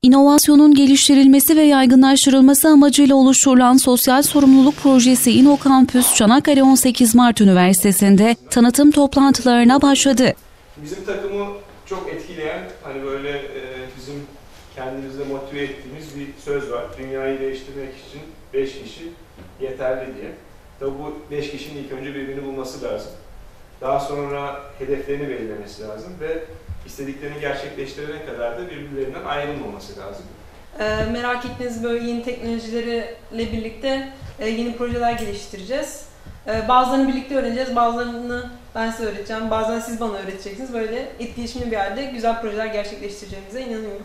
İnovasyonun geliştirilmesi ve yaygınlaştırılması amacıyla oluşturulan sosyal sorumluluk projesi İnokampüs Çanakkale 18 Mart Üniversitesi'nde tanıtım toplantılarına başladı. Bizim takımı çok etkileyen, hani böyle bizim kendimizde motive ettiğimiz bir söz var. Dünyayı değiştirmek için 5 kişi yeterli diye. Tabii bu 5 kişinin ilk önce birbirini bulması lazım. Daha sonra hedeflerini belirlemesi lazım ve istediklerini gerçekleştirene kadar da birbirlerinden ayrılmaması lazım. Merak ettiğiniz böyle yeni teknolojilerle birlikte yeni projeler geliştireceğiz. Bazılarını birlikte öğreneceğiz, bazılarını ben size öğreteceğim, bazen siz bana öğreteceksiniz. Böyle etkileşimli bir halde güzel projeler gerçekleştireceğimize inanıyorum.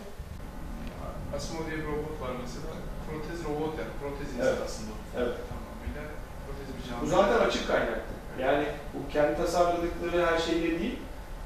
Asimo diye bir robot var mesela. Protez robot yani. Protez insan aslında. Evet. Tamamıyla protez bir canlı. Bu zaten açık kaynaktı. Yani bu kendi tasarladıkları her şeyle değil,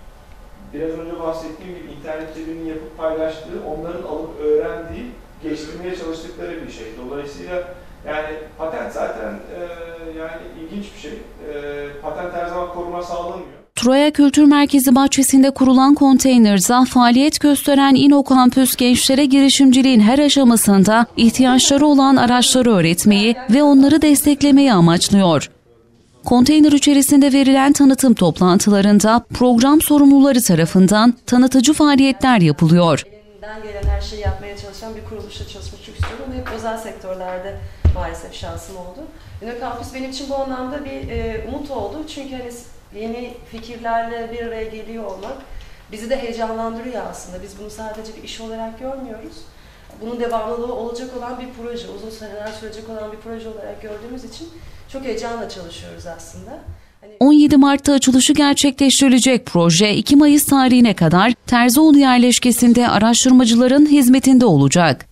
biraz önce bahsettiğim gibi internette birinin yapıp paylaştığı, onların alıp öğrendiği, geliştirmeye çalıştıkları bir şey. Dolayısıyla yani patent zaten yani ilginç bir şey. Patent her zaman koruma sağlamıyor. Troya Kültür Merkezi bahçesinde kurulan konteynerda faaliyet gösteren İnokampüs gençlere girişimciliğin her aşamasında ihtiyaçları olan araçları öğretmeyi ve onları desteklemeyi amaçlıyor. Konteyner içerisinde verilen tanıtım toplantılarında program sorumluları tarafından tanıtıcı faaliyetler yapılıyor. Elinden gelen her şeyi yapmaya çalışan bir kuruluşla çalışmak çok istiyorum. Ama hep özel sektörlerde maalesef şansım oldu. İnokampüs benim için bu anlamda bir umut oldu. Çünkü hani yeni fikirlerle bir araya geliyor olmak bizi de heyecanlandırıyor aslında. Biz bunu sadece bir iş olarak görmüyoruz. Bunun devamlılığı olacak olan bir proje, uzun seneler sürecek olan bir proje olarak gördüğümüz için çok heyecanla çalışıyoruz aslında. 17 Mart'ta açılışı gerçekleştirilecek proje 2 Mayıs tarihine kadar Terzioğlu yerleşkesinde araştırmacıların hizmetinde olacak.